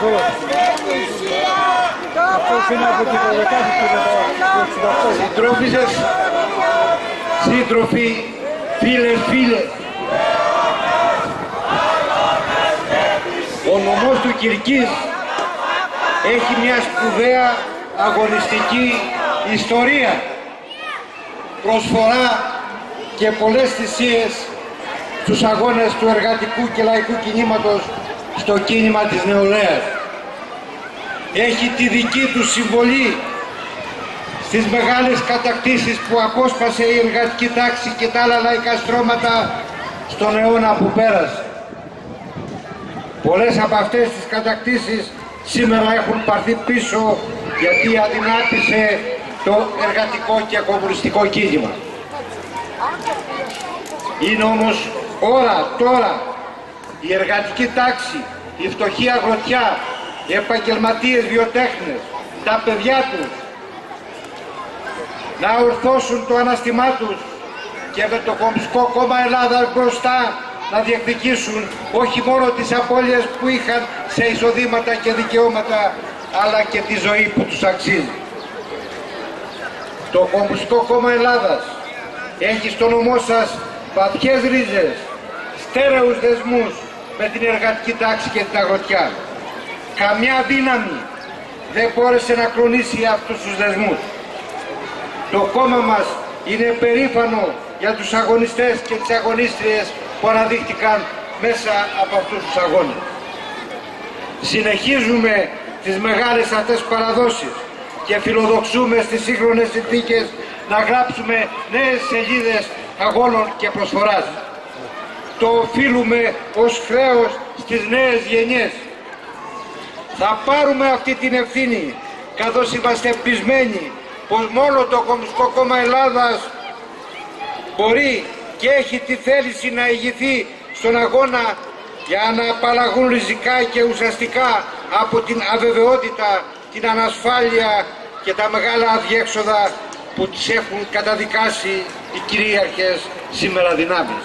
Συντρόφισσες, σύντροφοι, φίλες, ο νομός του Κυρκής έχει μια σπουδαία αγωνιστική ιστορία, προσφορά και πολλές θυσίες στους αγώνες του εργατικού και λαϊκού κινήματος στο κίνημα της νεολαίας. Έχει τη δική του συμβολή στις μεγάλες κατακτήσεις που απόσπασε η εργατική τάξη και τα άλλα λαϊκά στρώματα στον αιώνα που πέρασε. Πολλές από αυτές τις κατακτήσεις σήμερα έχουν πάρθει πίσω γιατί αδυνάτησε το εργατικό και κομμουνιστικό κίνημα. Είναι όμως ώρα τώρα η εργατική τάξη, η φτωχή αγροτιά, οι επαγγελματίες βιοτέχνες, τα παιδιά τους να ορθώσουν το αναστημά τους και με το Κομμουνιστικό Κόμμα Ελλάδας μπροστά να διεκδικήσουν όχι μόνο τις απώλειες που είχαν σε εισοδήματα και δικαιώματα, αλλά και τη ζωή που τους αξίζει. Το Κομμουνιστικό Κόμμα Ελλάδας έχει στο νομό σας βαθιές ρίζες, στέρεους δεσμούς με την εργατική τάξη και την αγροτιά. Καμιά δύναμη δεν μπόρεσε να κλονίσει αυτούς τους δεσμούς. Το κόμμα μας είναι περήφανο για τους αγωνιστές και τις αγωνίστριες που αναδείχτηκαν μέσα από αυτούς τους αγώνες. Συνεχίζουμε τις μεγάλες αυτές παραδόσεις και φιλοδοξούμε στις σύγχρονες συνθήκες να γράψουμε νέες σελίδες αγώνων και προσφοράς. Το οφείλουμε ως χρέος στις νέες γενιές. Θα πάρουμε αυτή την ευθύνη, καθώς είμαστε πεισμένοι πως μόνο το Κομμουνιστικό Κόμμα Ελλάδας μπορεί και έχει τη θέληση να ηγηθεί στον αγώνα για να απαλλαγούν ριζικά και ουσιαστικά από την αβεβαιότητα, την ανασφάλεια και τα μεγάλα αδιέξοδα που τις έχουν καταδικάσει οι κυρίαρχες σήμερα δυνάμεις.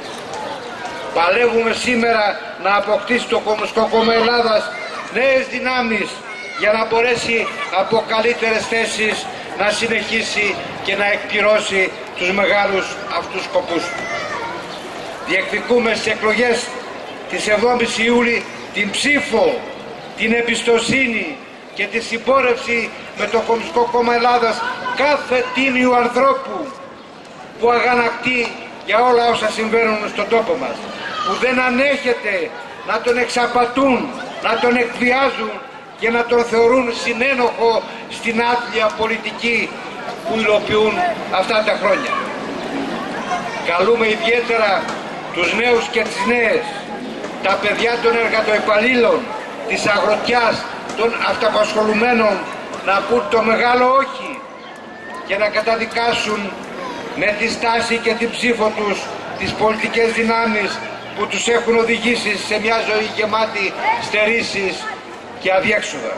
Παλεύουμε σήμερα να αποκτήσει το Κομμουνιστικό Κόμμα Ελλάδας νέες δυνάμεις για να μπορέσει από καλύτερες θέσεις να συνεχίσει και να εκπληρώσει τους μεγάλους αυτούς σκοπούς. Διεκδικούμε στις εκλογές της 7ης Ιούλη την ψήφο, την εμπιστοσύνη και τη συμπόρευση με το Κομμουνιστικό Κόμμα Ελλάδας κάθε τίμιου ανθρώπου που αγανακτεί για όλα όσα συμβαίνουν στον τόπο μας, που δεν ανέχεται να τον εξαπατούν, να τον εκβιάζουν και να τον θεωρούν συνένοχο στην άθλια πολιτική που υλοποιούν αυτά τα χρόνια. Καλούμε ιδιαίτερα τους νέους και τις νέες, τα παιδιά των εργατοϊπαλλήλων, της αγροτιάς, των αυταπασχολουμένων να πούν το μεγάλο όχι και να καταδικάσουν με τη στάση και την ψήφο τους τις πολιτικές δυνάμεις που τους έχουν οδηγήσει σε μια ζωή γεμάτη στερήσεις και αδιέξοδα.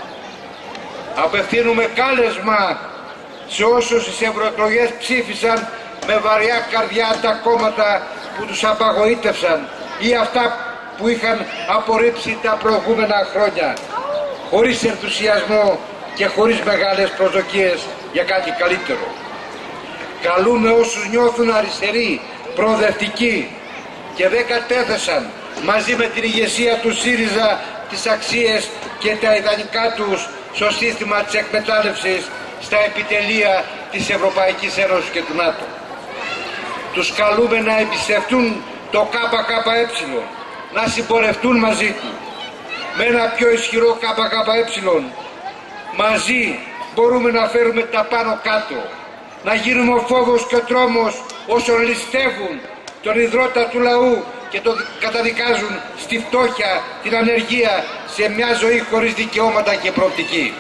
Απευθύνουμε κάλεσμα σε όσους στις ευρωεκλογές ψήφισαν με βαριά καρδιά τα κόμματα που τους απαγοήτευσαν ή αυτά που είχαν απορρίψει τα προηγούμενα χρόνια, χωρίς ενθουσιασμό και χωρίς μεγάλες προσδοκίες για κάτι καλύτερο. Καλούμε όσους νιώθουν αριστεροί, προοδευτικοί και δεν κατέθεσαν μαζί με την ηγεσία του ΣΥΡΙΖΑ τις αξίες και τα ιδανικά τους στο σύστημα της εκμετάλλευσης στα επιτελεία της Ευρωπαϊκής Ένωσης και του ΝΑΤΟ. Τους καλούμε να εμπιστευτούν το ΚΚΕ, να συμπορευτούν μαζί του. Με ένα πιο ισχυρό ΚΚΕ μαζί μπορούμε να φέρουμε τα πάνω κάτω, να γίνουμε ο φόβος και ο τρόμος όσων ληστεύουν τον ιδρώτα του λαού και τον καταδικάζουν στη φτώχεια, την ανεργία, σε μια ζωή χωρίς δικαιώματα και προοπτική.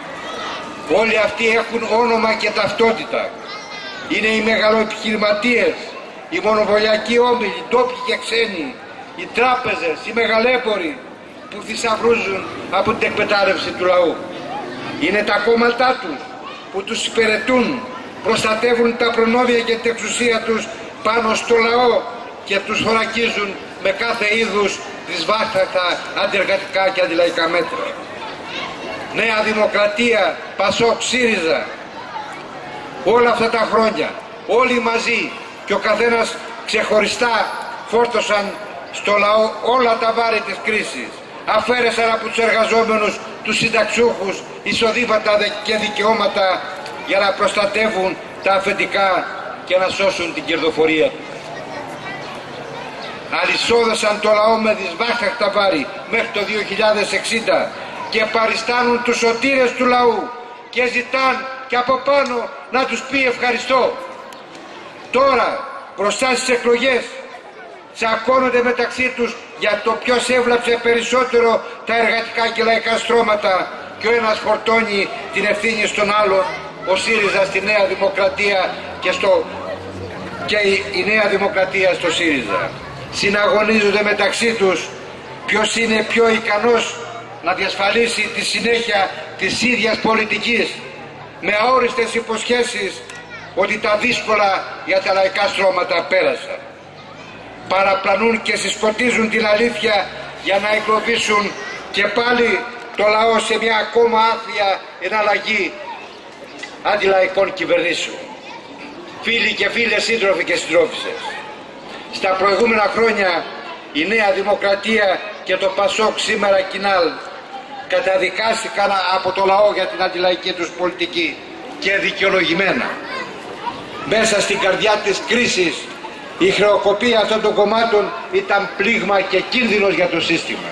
Όλοι αυτοί έχουν όνομα και ταυτότητα. Είναι οι μεγαλοεπιχειρηματίες, οι μονοπωλιακοί όμιλοι, ντόπιοι και ξένοι, οι τράπεζες, οι μεγαλέποροι που θησαυρούζουν από την εκμετάλλευση του λαού. Είναι τα κόμματά τους που τους υπηρετούν, προστατεύουν τα προνόμια και την εξουσία τους πάνω στο λαό και τους θωρακίζουν με κάθε είδους δυσβάσταχτα αντιεργατικά και αντιλαϊκά μέτρα. Νέα Δημοκρατία, Πασόκ, ΣΥΡΙΖΑ, όλα αυτά τα χρόνια, όλοι μαζί και ο καθένας ξεχωριστά φόρτωσαν στο λαό όλα τα βάρη της κρίσης. Αφαίρεσαν από τους εργαζόμενους, τους συνταξιούχους, εισοδήματα και δικαιώματα για να προστατεύουν τα αφεντικά και να σώσουν την κερδοφορία τους. Αλυσόδεσαν το λαό με δυσβάσταχτα βάρη μέχρι το 2060 και παριστάνουν τους σωτήρες του λαού και ζητάν και από πάνω να τους πει ευχαριστώ. Τώρα μπροστά στις εκλογές τσακώνονται μεταξύ τους για το ποιος έβλαψε περισσότερο τα εργατικά και λαϊκά στρώματα και ο ένας φορτώνει την ευθύνη στον άλλον, ο ΣΥΡΙΖΑ στη Νέα Δημοκρατία και η Νέα Δημοκρατία στο ΣΥΡΙΖΑ. Συναγωνίζονται μεταξύ τους ποιος είναι πιο ικανός να διασφαλίσει τη συνέχεια της ίδιας πολιτικής, με αόριστες υποσχέσεις ότι τα δύσκολα για τα λαϊκά στρώματα πέρασαν. Παραπλανούν και συσκοτίζουν την αλήθεια για να εγκλωβίσουν και πάλι το λαό σε μια ακόμα άθλια εναλλαγή αντιλαϊκών κυβερνήσεων. Φίλοι και φίλες, σύντροφοι και συντρόφισσες, στα προηγούμενα χρόνια η Νέα Δημοκρατία και το Πασόκ, σήμερα Κινάλ, καταδικάστηκαν από το λαό για την αντιλαϊκή τους πολιτική και δικαιολογημένα. Μέσα στην καρδιά της κρίσης η χρεοκοπία αυτών των κομμάτων ήταν πλήγμα και κίνδυνος για το σύστημα.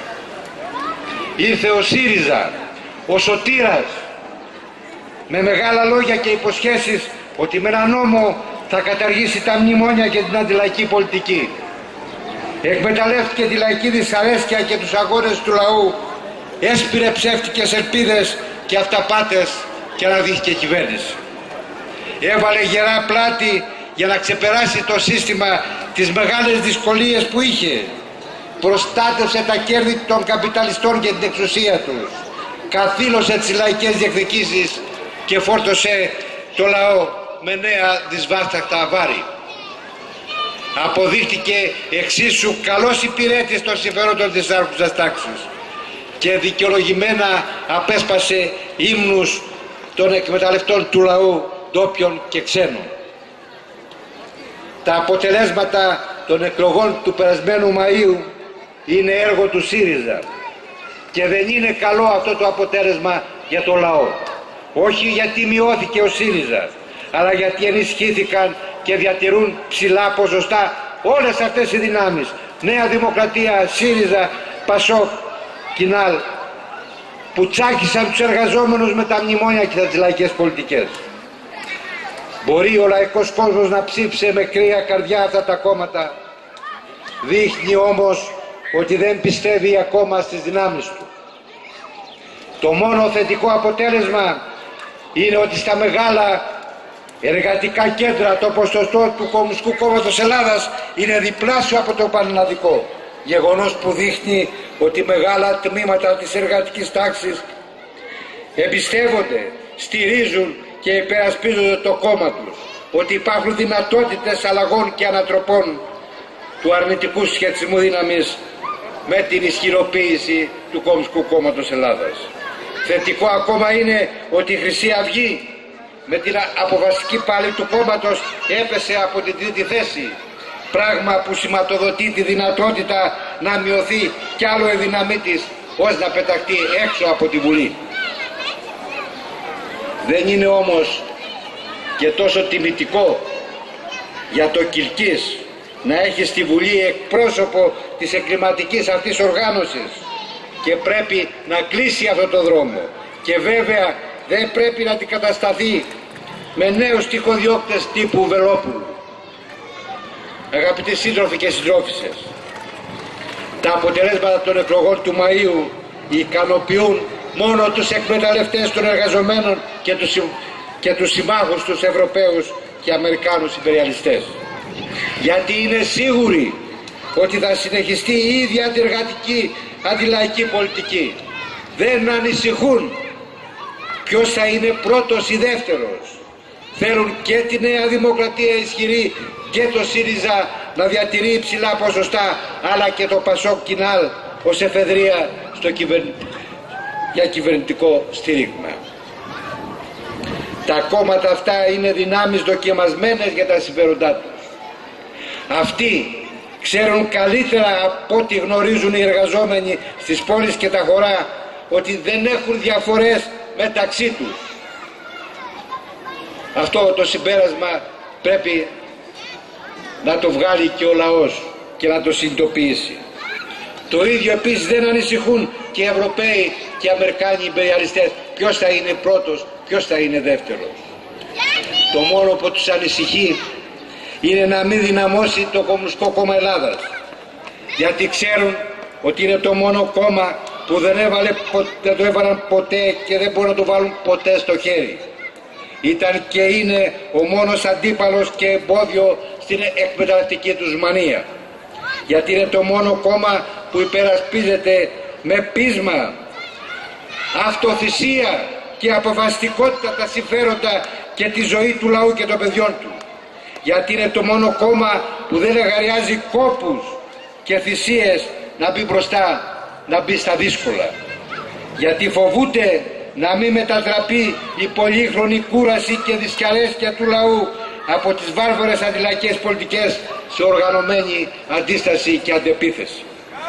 Ήρθε ο ΣΥΡΙΖΑ, ο σωτήρας, με μεγάλα λόγια και υποσχέσεις ότι με ένα νόμο θα καταργήσει τα μνημόνια και την αντιλαϊκή πολιτική. Εκμεταλλεύτηκε τη λαϊκή δυσαρέσκεια και τους αγώνες του λαού, έσπηρε ψεύτικες ελπίδες και αυταπάτες και αναδείχθηκε κυβέρνηση. Έβαλε γερά πλάτη για να ξεπεράσει το σύστημα τις μεγάλες δυσκολίες που είχε. Προστάτευσε τα κέρδη των καπιταλιστών και την εξουσία τους. Καθήλωσε τις λαϊκές διεκδικήσεις και φόρτωσε το λαό με νέα δυσβάσταχτα βάρη. Αποδείχτηκε εξίσου καλός υπηρέτης των συμφερόντων της άρχουσας τάξης και δικαιολογημένα απέσπασε ύμνους των εκμεταλλευτών του λαού, ντόπιων και ξένων. Τα αποτελέσματα των εκλογών του περασμένου Μαΐου είναι έργο του ΣΥΡΙΖΑ και δεν είναι καλό αυτό το αποτέλεσμα για το λαό. Όχι γιατί μειώθηκε ο ΣΥΡΙΖΑ, αλλά γιατί ενισχύθηκαν και διατηρούν ψηλά ποσοστά όλες αυτές οι δυνάμεις. Νέα Δημοκρατία, ΣΥΡΙΖΑ, Πασόκ, Κινάλ, που τσάκισαν τους εργαζόμενους με τα μνημόνια και τις λαϊκές πολιτικές. Μπορεί ο λαϊκός κόσμος να ψήφισε με κρύα καρδιά αυτά τα κόμματα, δείχνει όμως ότι δεν πιστεύει ακόμα στις δυνάμεις του. Το μόνο θετικό αποτέλεσμα είναι ότι στα μεγάλα εργατικά κέντρα το ποσοστό του Κομμουνιστικού Κόμματος Ελλάδας είναι διπλάσιο από το πανελλαδικό, γεγονός που δείχνει ότι μεγάλα τμήματα της εργατικής τάξης εμπιστεύονται, στηρίζουν και υπερασπίζονται το κόμμα τους, ότι υπάρχουν δυνατότητες αλλαγών και ανατροπών του αρνητικού σχετισμού δύναμης με την ισχυροποίηση του Κομμουνιστικού Κόμματος Ελλάδας. Θετικό ακόμα είναι ότι η Χρυσή Αυγή με την αποφασιστική πάλη του κόμματος έπεσε από την τρίτη θέση, πράγμα που σηματοδοτεί τη δυνατότητα να μειωθεί κι άλλο η δύναμή της ως να πεταχτεί έξω από τη Βουλή. Δεν είναι όμως και τόσο τιμητικό για το Κιλκής να έχει στη Βουλή εκπρόσωπο της εγκληματικής αυτής οργάνωσης και πρέπει να κλείσει αυτό το δρόμο και βέβαια δεν πρέπει να αντικατασταθεί με νέους τυχοδιώκτες τύπου Βελόπουλου. Αγαπητοί σύντροφοι και συντρόφισσες, τα αποτελέσματα των εκλογών του Μαΐου ικανοποιούν μόνο τους εκμεταλλευτές των εργαζομένων και τους συμμάχους τους Ευρωπαίους και Αμερικάνους υπεριαλιστές. Γιατί είναι σίγουροι ότι θα συνεχιστεί η ίδια αντιεργατική αντιλαϊκή πολιτική. Δεν ανησυχούν ποιος θα είναι πρώτος ή δεύτερος. θέλουν και τη Νέα Δημοκρατία ισχυρή και το ΣΥΡΙΖΑ να διατηρεί υψηλά ποσοστά, αλλά και το ΠΑΣΟΚ Κινάλ ως εφεδρεία για κυβερνητικό στήριγμα. Τα κόμματα αυτά είναι δυνάμεις δοκιμασμένες για τα συμφέροντά τους. Αυτοί ξέρουν καλύτερα από ό,τι γνωρίζουν οι εργαζόμενοι στις πόλεις και τα χωρά ότι δεν έχουν διαφορές μεταξύ τους. Αυτό το συμπέρασμα πρέπει να το βγάλει και ο λαός και να το συνειδητοποιήσει. Το ίδιο επίσης δεν ανησυχούν και οι Ευρωπαίοι και οι Αμερικάνοι ιμπεριαλιστές ποιος θα είναι πρώτος, ποιος θα είναι δεύτερος. Το μόνο που τους ανησυχεί είναι να μην δυναμώσει το Κομμουνιστικό Κόμμα Ελλάδας, γιατί ξέρουν ότι είναι το μόνο κόμμα που δεν το έβαλαν ποτέ και δεν μπορούν να το βάλουν ποτέ στο χέρι. Ήταν και είναι ο μόνος αντίπαλος και εμπόδιο στην εκμεταλλευτική τους μανία, γιατί είναι το μόνο κόμμα που υπερασπίζεται με πείσμα, αυτοθυσία και αποφασιστικότητα τα συμφέροντα και τη ζωή του λαού και των παιδιών του, γιατί είναι το μόνο κόμμα που δεν λεγαριάζει κόπους και θυσίες να μπει μπροστά, να μπει στα δύσκολα, γιατί φοβούνται να μην μετατραπεί η πολύχρονη κούραση και δυσκαλέσκεια του λαού από τις βάρβαρες αντιλαϊκές πολιτικές σε οργανωμένη αντίσταση και αντεπίθεση.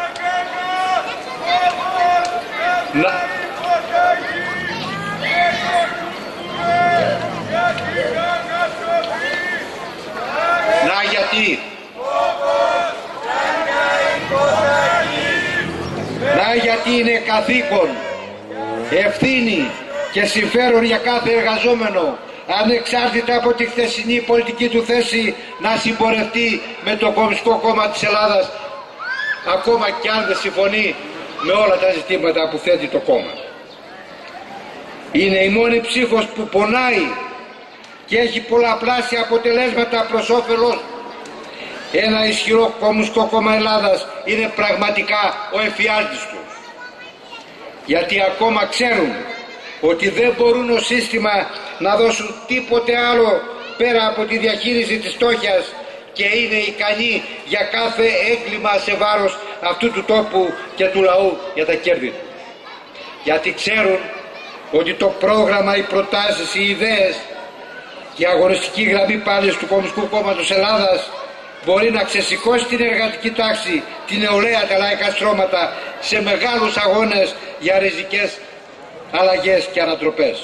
Γιατί είναι καθήκον, ευθύνη και συμφέρον για κάθε εργαζόμενο, ανεξάρτητα από τη χθεσινή πολιτική του θέση, να συμπορευτεί με το Κομμουνιστικό Κόμμα της Ελλάδας, ακόμα και αν δεν συμφωνεί με όλα τα ζητήματα που θέτει το κόμμα. Είναι η μόνη ψήφος που πονάει και έχει πολλαπλάσια αποτελέσματα προς όφελος. Ένα ισχυρό Κομμουνιστικό Κόμμα Ελλάδας είναι πραγματικά ο εφιάλτης του, γιατί ακόμα ξέρουν ότι δεν μπορούν ως σύστημα να δώσουν τίποτε άλλο πέρα από τη διαχείριση της στόχιας και είναι ικανοί για κάθε έγκλημα σε βάρος αυτού του τόπου και του λαού για τα κέρδη του. Γιατί ξέρουν ότι το πρόγραμμα, οι προτάσεις, οι ιδέες και η αγωνιστική γραμμή πάλι του Κομμουνιστικού Κόμματος Ελλάδας μπορεί να ξεσηκώσει την εργατική τάξη, την νεολαία, τα λαϊκά στρώματα σε μεγάλους αγώνες για ριζικές αλλαγές και ανατροπές.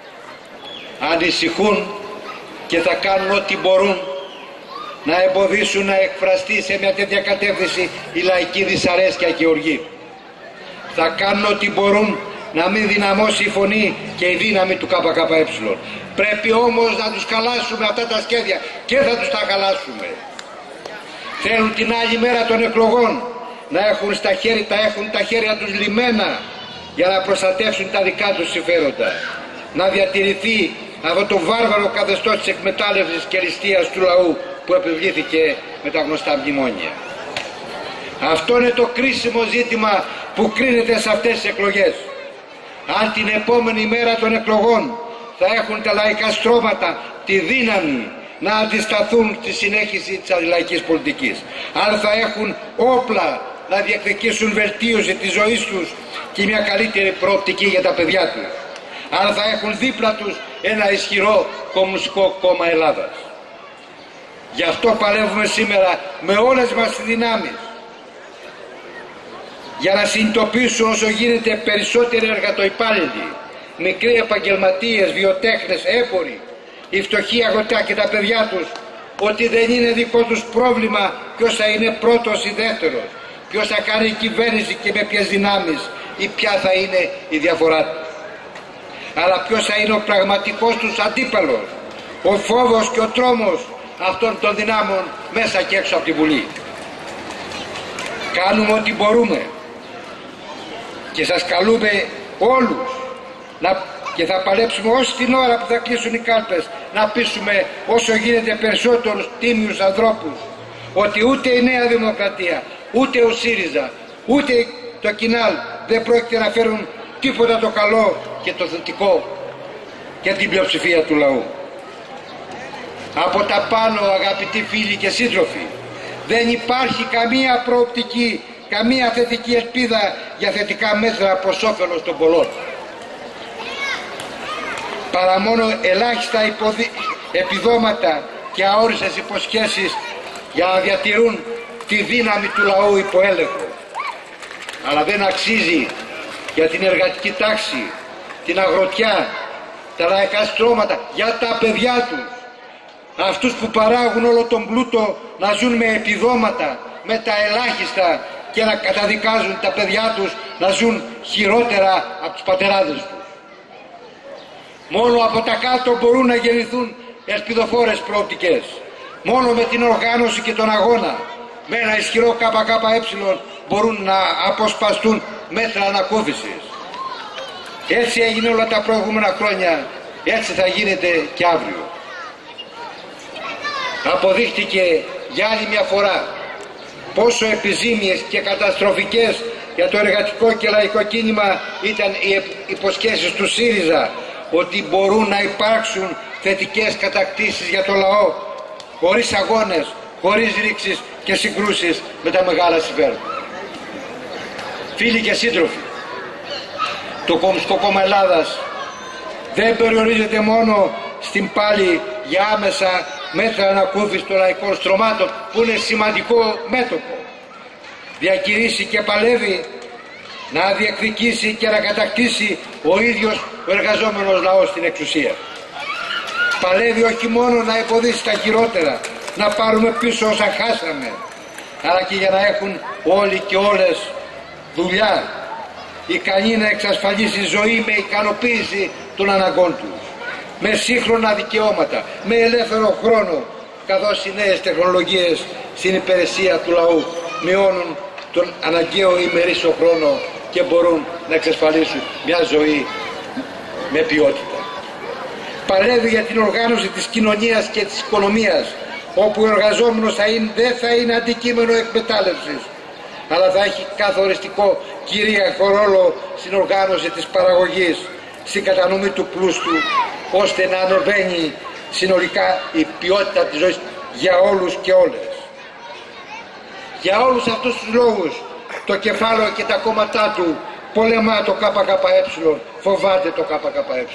Ανησυχούν και θα κάνουν ό,τι μπορούν να εμποδίσουν να εκφραστεί σε μια τέτοια κατεύθυνση η λαϊκή δυσαρέσκεια και οργή. Θα κάνουν ό,τι μπορούν να μην δυναμώσει η φωνή και η δύναμη του ΚΚΕ. Πρέπει όμως να τους χαλάσουμε αυτά τα σχέδια και θα τους τα χαλάσουμε. Θέλουν την άλλη μέρα των εκλογών να έχουν τα χέρια τους λυμμένα για να προστατεύσουν τα δικά τους συμφέροντα. Να διατηρηθεί αυτό το βάρβαρο καθεστώς της εκμετάλλευσης και ληστείας του λαού που επιβλήθηκε με τα γνωστά μνημόνια. Αυτό είναι το κρίσιμο ζήτημα που κρίνεται σε αυτές τις εκλογές. Αν την επόμενη μέρα των εκλογών θα έχουν τα λαϊκά στρώματα τη δύναμη να αντισταθούν στη συνέχιση της αντιλαϊκής πολιτικής, αν θα έχουν όπλα να διεκδικήσουν βελτίωση της ζωής τους και μια καλύτερη προοπτική για τα παιδιά τους, αν θα έχουν δίπλα τους ένα ισχυρό Κομμουνιστικό Κόμμα Ελλάδας. Γι' αυτό παλεύουμε σήμερα με όλες μας τις δυνάμεις για να συνειδητοποιήσουν όσο γίνεται περισσότεροι εργατοϊπάλληλοι, μικροί επαγγελματίες, βιοτέχνες, έμποροι, οι φτωχοί αγροτιά και τα παιδιά τους, ότι δεν είναι δικό τους πρόβλημα ποιος θα είναι πρώτος ή δεύτερος, ποιος θα κάνει κυβέρνηση και με ποιες δυνάμεις ή ποια θα είναι η διαφορά τους, αλλά ποιος θα είναι ο πραγματικός τους αντίπαλος, ο φόβος και ο τρόμος αυτών των δυνάμεων μέσα και έξω από τη Βουλή. Κάνουμε ό,τι μπορούμε και σας καλούμε όλους και θα παλέψουμε ως την ώρα που θα κλείσουν οι κάλπες να πείσουμε όσο γίνεται περισσότερους τίμιους ανθρώπους ότι ούτε η Νέα Δημοκρατία, ούτε ο ΣΥΡΙΖΑ, ούτε το Κινάλ δεν πρόκειται να φέρουν τίποτα το καλό και το θετικό για την πλειοψηφία του λαού. Από τα πάνω, αγαπητοί φίλοι και σύντροφοι, δεν υπάρχει καμία προοπτική, καμία θετική ελπίδα για θετικά μέτρα προς όφελος των πολλών. Παρά μόνο ελάχιστα επιδόματα και αόριστες υποσχέσεις για να διατηρούν τη δύναμη του λαού υπό έλεγχο. Αλλά δεν αξίζει για την εργατική τάξη, την αγροτιά, τα λαϊκά στρώματα, για τα παιδιά τους, αυτούς που παράγουν όλο τον πλούτο, να ζουν με επιδόματα, με τα ελάχιστα και να καταδικάζουν τα παιδιά τους να ζουν χειρότερα από τους πατεράδες τους. Μόνο από τα κάτω μπορούν να γεννηθούν ελπιδοφόρες προοπτικές. Μόνο με την οργάνωση και τον αγώνα, με ένα ισχυρό ΚΚΕ, μπορούν να αποσπαστούν μέτρα ανακούφισης. Έτσι έγινε όλα τα προηγούμενα χρόνια, έτσι θα γίνεται και αύριο. Αποδείχτηκε για άλλη μια φορά πόσο επιζήμιες και καταστροφικές για το εργατικό και λαϊκό κίνημα ήταν οι υποσχέσεις του ΣΥΡΙΖΑ ότι μπορούν να υπάρξουν θετικές κατακτήσεις για το λαό, χωρίς αγώνες, χωρίς ρήξεις και συγκρούσεις με τα μεγάλα συμφέροντα. Φίλοι και σύντροφοι, το Κομμουνιστικό Κόμμα Ελλάδας δεν περιορίζεται μόνο στην πάλη για άμεσα μέτρα ανακούφισης των λαϊκών στρωμάτων, που είναι σημαντικό μέτωπο. Διακηρύσει και παλεύει να διεκδικήσει και να κατακτήσει ο ίδιος ο εργαζόμενος λαός στην εξουσία. Παλεύει όχι μόνο να εμποδίσει τα χειρότερα, να πάρουμε πίσω όσα χάσαμε, αλλά και για να έχουν όλοι και όλες δουλειά, ικανοί να εξασφαλίσει ζωή με ικανοποίηση των αναγκών τους, με σύγχρονα δικαιώματα, με ελεύθερο χρόνο, καθώς οι νέες τεχνολογίες στην υπηρεσία του λαού μειώνουν τον αναγκαίο ημερήσιο χρόνο και μπορούν να εξασφαλίσουν μια ζωή με ποιότητα. Παλεύει για την οργάνωση της κοινωνίας και της οικονομίας, όπου ο εργαζόμενος δεν θα είναι αντικείμενο εκμετάλλευσης, αλλά θα έχει καθοριστικό κυρίαρχο ρόλο στην οργάνωση της παραγωγής, στην κατανομή του πλούστου, ώστε να ανεβαίνει συνολικά η ποιότητα της ζωής για όλους και όλες. Για όλους αυτούς τους λόγους το κεφάλαιο και τα κόμματά του πολεμά το ΚΚΕ, φοβάται το ΚΚΕ.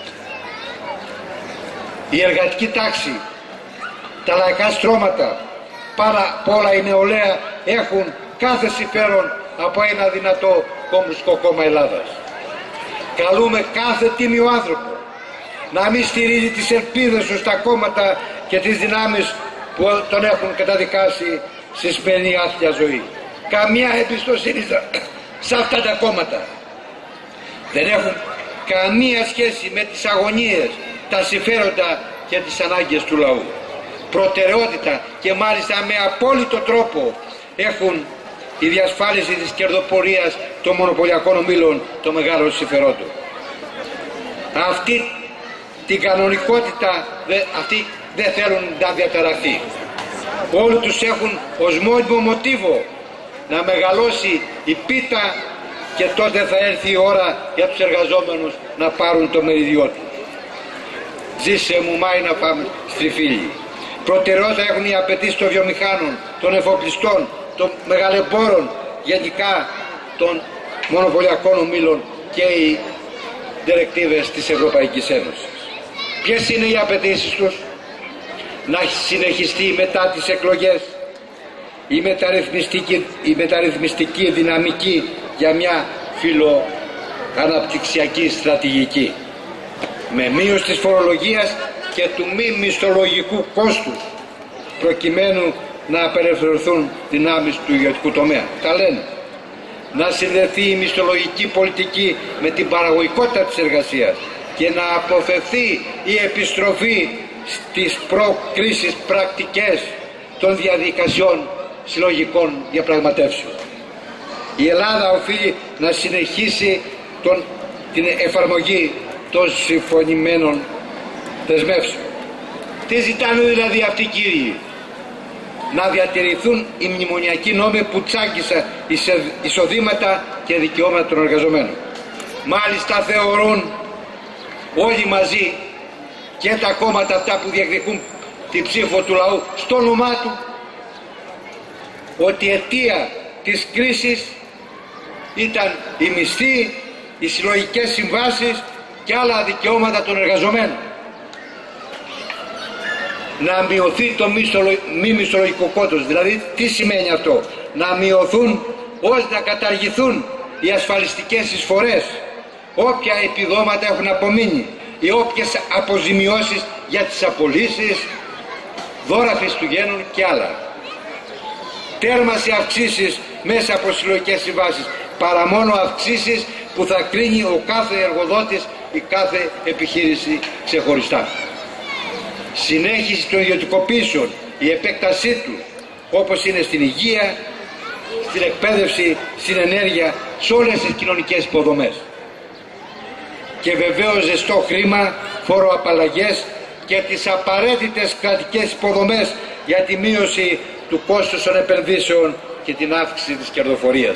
Η εργατική τάξη, τα λαϊκά στρώματα, πάρα πολλά η νεολαία έχουν κάθε συμφέρον από ένα δυνατό Κομμουνιστικό Κόμμα Ελλάδας. Καλούμε κάθε τίμιο άνθρωπο να μην στηρίζει τις ελπίδες του στα κόμματα και τις δυνάμεις που τον έχουν καταδικάσει στη σημερινή άθλια ζωή. Καμία εμπιστοσύνη σε αυτά τα κόμματα. Δεν έχουν καμία σχέση με τις αγωνίες, τα συμφέροντα και τις ανάγκες του λαού. Προτεραιότητα και μάλιστα με απόλυτο τρόπο έχουν η διασφάλιση της κερδοπορίας των μονοπωλιακών ομίλων των μεγάλων συμφερόντων. Αυτή την κανονικότητα αυτοί δεν θέλουν να διαταραχθεί. Όλοι τους έχουν ως μόνιμο μοτίβο να μεγαλώσει η πίτα, και τότε θα έρθει η ώρα για τους εργαζόμενους να πάρουν το μεριδιό τους. Ζήσε μου μάι να πάμε στριφίλι. Προτεραιότητα έχουν οι απαιτήσεις των βιομηχάνων, των εφοπλιστών, των μεγαλεμπόρων, γενικά των μονοπωλιακών ομίλων και οι διρεκτίβες της Ευρωπαϊκής Ένωσης. Ποιες είναι οι απαιτήσεις τους? Να συνεχιστεί μετά τις εκλογές η μεταρρυθμιστική δυναμική για μια φιλοαναπτυξιακή στρατηγική, με μείωση της φορολογίας και του μη μισθολογικού κόστους, προκειμένου να απελευθερωθούν δυνάμεις του ιδιωτικού τομέα. Τα λένε. Να συνδεθεί η μισθολογική πολιτική με την παραγωγικότητα της εργασίας και να αποφευθεί η επιστροφή στις προκρίσεις πρακτικές των διαδικασιών συλλογικών διαπραγματεύσεων. Η Ελλάδα οφείλει να συνεχίσει την εφαρμογή των συμφωνημένων δεσμεύσεων. Τι ζητάνε δηλαδή αυτοί, κύριοι? Να διατηρηθούν οι μνημονιακοί νόμοι που τσάκισαν εισοδήματα και δικαιώματα των εργαζομένων. Μάλιστα θεωρούν όλοι μαζί, και τα κόμματα αυτά που διεκδικούν την ψήφο του λαού στο όνομά του, ότι η αιτία της κρίσης ήταν η μισθή, οι συλλογικές συμβάσεις και άλλα δικαιώματα των εργαζομένων. Να μειωθεί το μη μισθολογικό κόστος. Δηλαδή τι σημαίνει αυτό? Να μειωθούν ώστε να καταργηθούν οι ασφαλιστικές εισφορές, όποια επιδόματα έχουν απομείνει, ή όποιες αποζημιώσεις για τις απολύσεις, δώρα Χριστουγέννων και άλλα. Τέρμα σε αυξήσεις μέσα από συλλογικές συμβάσεις, παρά μόνο αυξήσεις που θα κρίνει ο κάθε εργοδότης ή κάθε επιχείρηση ξεχωριστά. Συνέχιση των ιδιωτικοποίησεων, η επέκτασή του, όπως είναι στην υγεία, στην εκπαίδευση, στην ενέργεια, σε όλες τις κοινωνικές υποδομές. Και βεβαίως ζεστό χρήμα, φοροαπαλλαγές και τις απαραίτητες κρατικές υποδομές για τη μείωση του κόστους των επενδύσεων και την αύξηση της κερδοφορίας.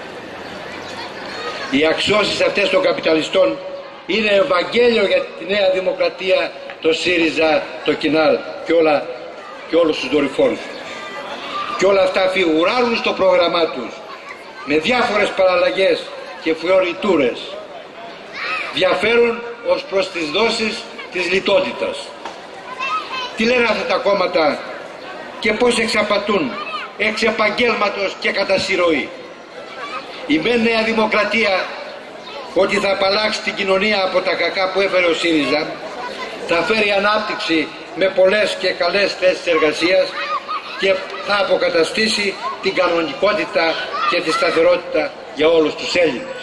Οι αξιώσεις αυτές των καπιταλιστών είναι Ευαγγέλιο για τη Νέα Δημοκρατία, το ΣΥΡΙΖΑ, το ΚΙΝΑΛ και όλους τους δορυφόρους. Και όλα αυτά φιγουράρουν στο πρόγραμμά τους με διάφορες παραλλαγές και φιωριτούρες. Διαφέρουν ως προς τις δόσεις της λιτότητας. Τι λένε αυτά τα κόμματα και πώς εξαπατούν εξ επαγγέλματος και κατά συρροή. Η μεν Νέα Δημοκρατία ότι θα απαλλάξει την κοινωνία από τα κακά που έφερε ο ΣΥΡΙΖΑ, θα φέρει ανάπτυξη με πολλές και καλές θέσεις εργασίας και θα αποκαταστήσει την κανονικότητα και τη σταθερότητα για όλους τους Έλληνες.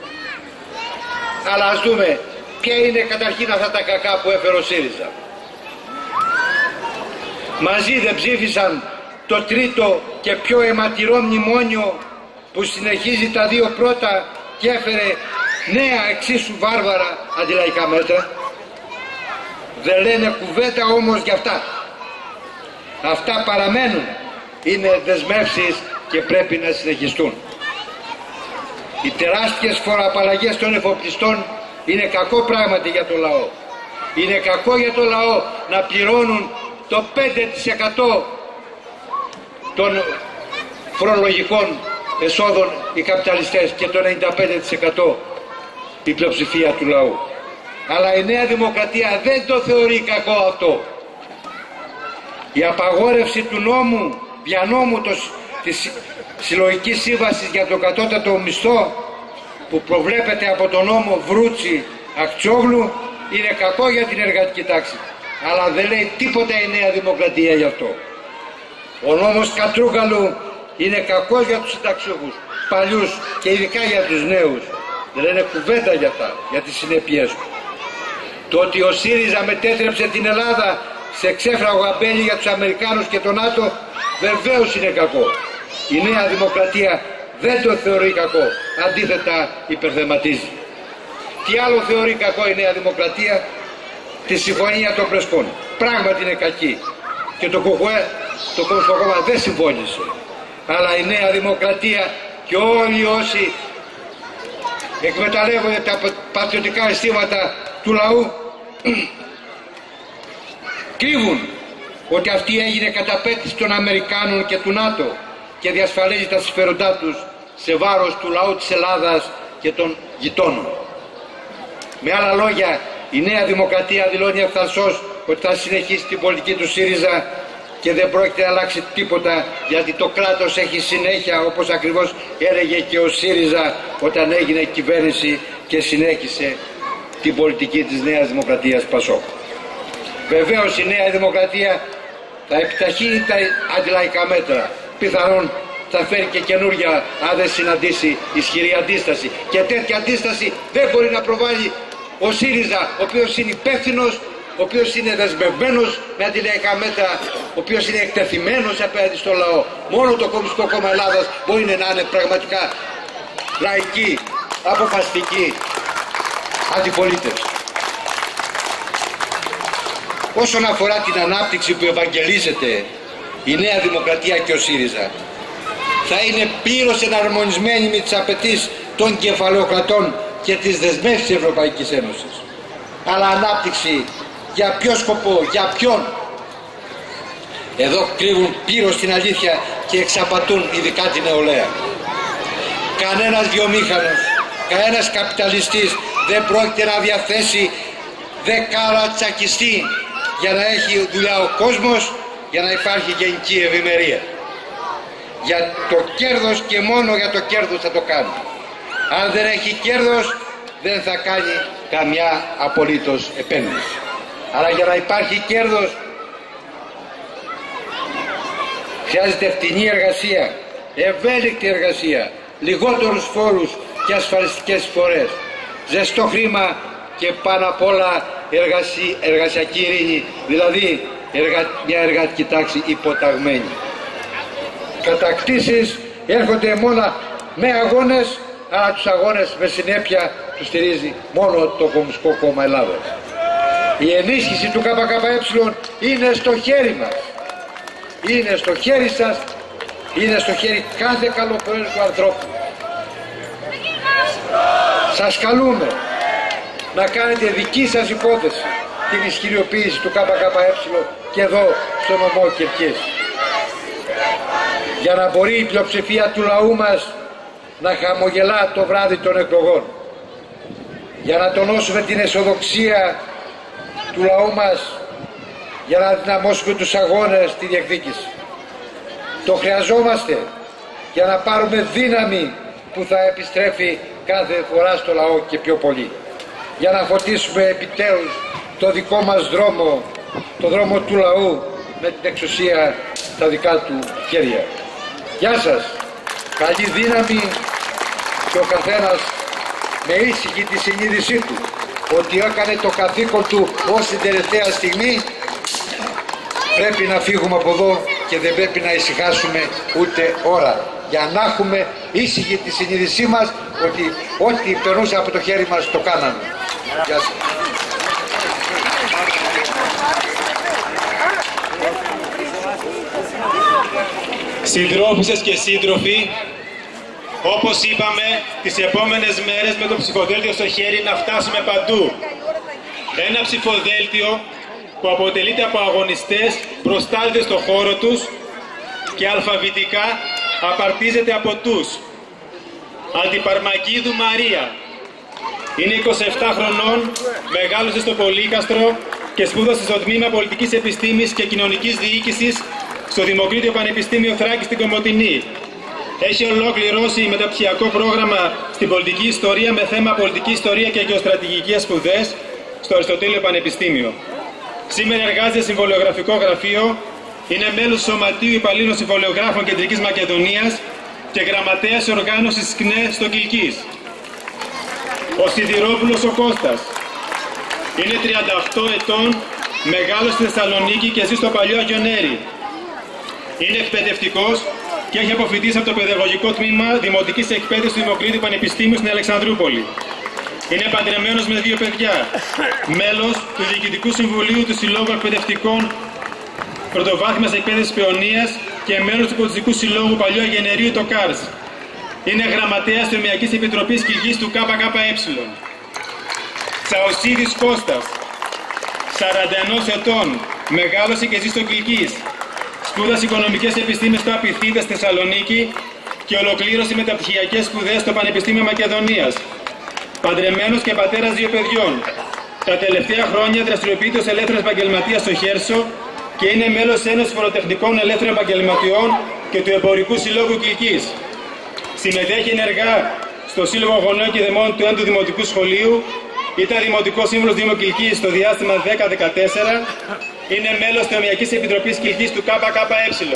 Αλλά ας δούμε ποια είναι καταρχήν αυτά τα κακά που έφερε ο ΣΥΡΙΖΑ. Μαζί δεν ψήφισαν το τρίτο και πιο αιματηρό μνημόνιο που συνεχίζει τα δύο πρώτα και έφερε νέα εξίσου βάρβαρα αντιλαϊκά μέτρα? Δεν λένε κουβέντα όμως για αυτά. Αυτά παραμένουν, είναι δεσμεύσεις και πρέπει να συνεχιστούν. Οι τεράστιες φοροαπαλλαγές των εφοπλιστών είναι κακό πράγματι για το λαό. Είναι κακό για το λαό να πληρώνουν το 5% των φορολογικών εσόδων οι καπιταλιστές και το 95% η πλειοψηφία του λαού. Αλλά η Νέα Δημοκρατία δεν το θεωρεί κακό αυτό. Η απαγόρευση του νόμου, διανόμου της συλλογικής σύμβασης για το κατώτατο μισθό που προβλέπεται από τον νόμο Βρούτσι Ακτσόγλου είναι κακό για την εργατική τάξη. Αλλά δεν λέει τίποτα η Νέα Δημοκρατία γι' αυτό. Ο νόμος Κατρούγκαλου είναι κακός για τους συνταξιούχους, παλιούς και ειδικά για τους νέους. Δεν λένε κουβέντα για αυτά, για τις συνέπειές του. Το ότι ο ΣΥΡΙΖΑ μετέτρεψε την Ελλάδα σε ξέφραγο αμπέλι για τους Αμερικάνους και τον ΝΑΤΟ βεβαίως είναι κακό. Η Νέα Δημοκρατία δεν το θεωρεί κακό, αντίθετα υπερθεματίζει. Τι άλλο θεωρεί κακό η Νέα Δημοκρατία? Τη συμφωνία των Πρεσπών. Πράγματι είναι κακή και το ΚΚΕ, το Κομμουνιστικό Κόμμα, δεν συμφώνησε. Αλλά η Νέα Δημοκρατία και όλοι όσοι εκμεταλλεύονται τα πατριωτικά αισθήματα του λαού κρύβουν ότι αυτή έγινε καταπέτηση των Αμερικάνων και του ΝΑΤΟ και διασφαλίζει τα συμφέροντά τους σε βάρος του λαού της Ελλάδας και των γειτόνων. Με άλλα λόγια, η Νέα Δημοκρατία δηλώνει ευθαρσώς ότι θα συνεχίσει την πολιτική του ΣΥΡΙΖΑ και δεν πρόκειται να αλλάξει τίποτα, γιατί το κράτος έχει συνέχεια, όπως ακριβώς έλεγε και ο ΣΥΡΙΖΑ όταν έγινε κυβέρνηση και συνέχισε την πολιτική της Νέας Δημοκρατίας ΠΑΣΟΚ. Βεβαίως η Νέα Δημοκρατία θα επιταχύνει τα αντιλαϊκά μέτρα. Πιθανόν θα φέρει και καινούρια αν δεν συναντήσει ισχυρή αντίσταση. Και τέτοια αντίσταση δεν μπορεί να προβάλλει ο ΣΥΡΙΖΑ, ο οποίος είναι υπεύθυνος, ο οποίος είναι δεσμευμένος με αντιλαϊκά μέτρα, ο οποίος είναι εκτεθειμένος απέναντι στο λαό. Μόνο το Κομμουνιστικό Κόμμα Ελλάδας μπορεί να είναι πραγματικά λαϊκή, αποφασιστική αντιπολίτευση. Όσον αφορά την ανάπτυξη που ευαγγελίζεται η Νέα Δημοκρατία και ο ΣΥΡΙΖΑ, θα είναι πλήρως εναρμονισμένη με τις απαιτήσεις των κεφαλαιοκρατών και τις δεσμεύσεις της Ευρωπαϊκής Ένωσης. Αλλά ανάπτυξη για ποιο σκοπό, για ποιον? Εδώ κρύβουν πύρο στην αλήθεια και εξαπατούν ειδικά την νεολαία. Κανένας βιομήχανος, κανένας καπιταλιστής δεν πρόκειται να διαθέσει δεκάρα τσακιστή για να έχει δουλειά ο κόσμος, για να υπάρχει γενική ευημερία. Για το κέρδος και μόνο για το κέρδος θα το κάνει. Αν δεν έχει κέρδος δεν θα κάνει καμιά απολύτως επένδυση. Αλλά για να υπάρχει κέρδος χρειάζεται φτηνή εργασία, ευέλικτη εργασία, λιγότερους φόρους και ασφαλιστικές φορές, ζεστό χρήμα και πάνω απ' όλα εργασιακή ειρήνη, δηλαδή μια εργατική τάξη υποταγμένη. Κατακτήσεις έρχονται μόνο με αγώνες, αλλά τους αγώνες με συνέπεια τους στηρίζει μόνο το Κομμουνιστικό Κόμμα Ελλάδος. Η ενίσχυση του ΚΚΕ είναι στο χέρι μας. Είναι στο χέρι σας, είναι στο χέρι κάθε καλοπροαίρετου ανθρώπου. Σας καλούμε να κάνετε δική σας υπόθεση την ισχυριοποίηση του ΚΚΕ και εδώ στο νομό Κερκής. Για να μπορεί η πλειοψηφία του λαού μας να χαμογελά το βράδυ των εκλογών. Για να τονώσουμε την αισιοδοξία του λαού μας, για να δυναμώσουμε τους αγώνες στη διεκδίκηση. Το χρειαζόμαστε για να πάρουμε δύναμη που θα επιστρέφει κάθε φορά στο λαό και πιο πολύ. Για να φωτίσουμε επιτέλους το δικό μας δρόμο, το δρόμο του λαού με την εξουσία στα δικά του χέρια. Γεια σας, καλή δύναμη και ο καθένας με ήσυχη τη συνείδησή του ότι έκανε το καθήκον του ως την τελευταία στιγμή. Πρέπει να φύγουμε από εδώ και δεν πρέπει να ησυχάσουμε ούτε ώρα, για να έχουμε ήσυχη τη συνείδησή μας ότι ό,τι περνούσε από το χέρι μας το κάναμε. Γεια σας. Συντρόφισσες και σύντροφοι, όπως είπαμε, τις επόμενες μέρες με το ψηφοδέλτιο στο χέρι να φτάσουμε παντού. Ένα ψηφοδέλτιο που αποτελείται από αγωνιστές προστάλλεται στο χώρο τους και αλφαβητικά απαρτίζεται από τους. Αντιπαρμακίδου Μαρία. Είναι 27 χρονών, μεγάλωσε στο Πολύκαστρο και σπούδασε στο Τμήμα Πολιτικής Επιστήμης και Κοινωνικής Διοίκησης στο Δημοκρίτιο Πανεπιστήμιο Θράκης στην Κομοτηνή. Έχει ολοκληρώσει μεταπτυχιακό πρόγραμμα στην πολιτική ιστορία με θέμα πολιτική ιστορία και γεωστρατηγικές σπουδές στο Αριστοτέλειο Πανεπιστήμιο. Σήμερα εργάζεται σε συμβολιογραφικό γραφείο, είναι μέλος του Σωματείου Υπαλλήλων Συμβολιογράφων Κεντρικής Μακεδονίας και γραμματέας οργάνωσης ΚΝΕ στο Κιλκής. Ο Σιδηρόπουλος ο Κώστας. Είναι 38 ετών, μεγάλος στη Θεσσαλονίκη και ζει στο παλιό Αγιονέρι. Είναι εκπαιδευτικός και έχει αποφοιτήσει από το Παιδαγωγικό Τμήμα Δημοτικής Εκπαίδευσης του Δημοκρίτιου Πανεπιστήμιου στην Αλεξανδρούπολη. Είναι παντρεμένος με 2 παιδιά. Μέλος του Διοικητικού Συμβουλίου του Συλλόγου Εκπαιδευτικών Πρωτοβάθμιας Εκπαίδευσης Παιωνίας και μέλος του Πολιτιστικού Συλλόγου Παλιού Αγενερίου το ΚΑΡΣ. Είναι γραμματέας της Ομιακής Επιτροπής Κιλκής του ΚΚΕ. Τσαοσίδης Κώστας. 41 ετών. Μεγάλωσε και ζει στο Κιλκής. Σπούδασε Οικονομικές Επιστήμες στο Απιθύτα στη Θεσσαλονίκη και ολοκλήρωσε μεταπτυχιακές σπουδές στο Πανεπιστήμιο Μακεδονίας. Παντρεμένος και πατέρας 2 παιδιών. Τα τελευταία χρόνια δραστηριοποιείται ως ελεύθερος επαγγελματίας στο Χέρσο και είναι μέλος Ένωσης Φοροτεχνικών Ελεύθερων Επαγγελματιών και του Εμπορικού Συλλόγου Κιλκής. Συμμετέχει ενεργά στο Σύλλογο Γονέων και Δαιμόνων του 1ου Δημοτικού Σχολείου, ήταν Δημοτικός Σύμβουλος Δήμου Κιλκής στο διάστημα 10-14, είναι μέλος της Ομιακής Επιτροπής Κιλκής του ΚΚΕ.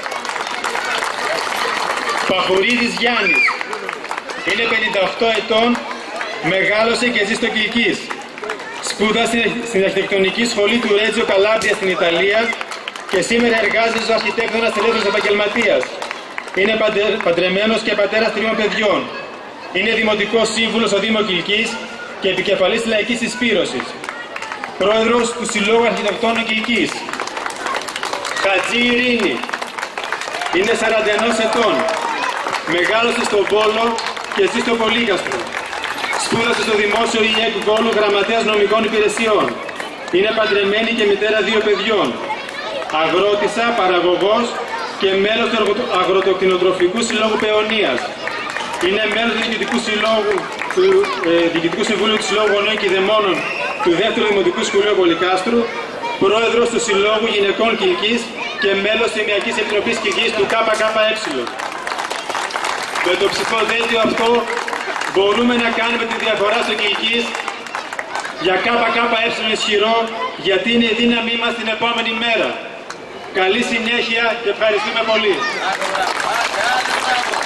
Παχουρίδης Γιάννης. Είναι 58 ετών, μεγάλωσε και ζει στο Κιλκής. Σπούδασε στην Αρχιτεκτονική Σχολή του Ρέτζιο Καλάμπρια στην Ιταλία και σήμερα εργάζεται ως αρχιτέκτονας ελεύθερος επαγγελματίας. Είναι παντρεμένος και πατέρας 3 παιδιών. Είναι δημοτικός σύμβουλος στο Δήμο Κιλκής και επικεφαλής της Λαϊκής Συσπήρωσης. Πρόεδρος του Συλλόγου Αρχιτεκτόνων Κιλκής. Χατζή Ειρήνη. Είναι 41 ετών. Μεγάλωσε στον Πόλο και ζει στο Πολύκαστρο. Σπούδασε στο Δημόσιο ΙΕΚ Βόλου γραμματέας νομικών υπηρεσιών. Είναι παντρεμένη και μητέρα 2 παιδιών. αγρότησα, παραγωγός και μέλος του Αγροτοκτηνοτροφικού Συλλόγου Παιωνίας. Είναι μέλος του Διοικητικού Συμβούλου του Συλλόγου Γονέων και Δαιμόνων του 2ου Δημοτικού Σχολείου Πολυκάστρου, πρόεδρος του Συλλόγου Γυναικών Κιλκής και μέλος της Τιμιακής Επιτροπής Κιλκής του ΚΚΕ. Με το ψηφοδέλτιο αυτό μπορούμε να κάνουμε τη διαφορά στο Κιλκής για ΚΚΕ ισχυρό, γιατί είναι η δύναμή μας την επόμενη μέρα. Καλή συνέχεια και ευχαριστούμε πολύ.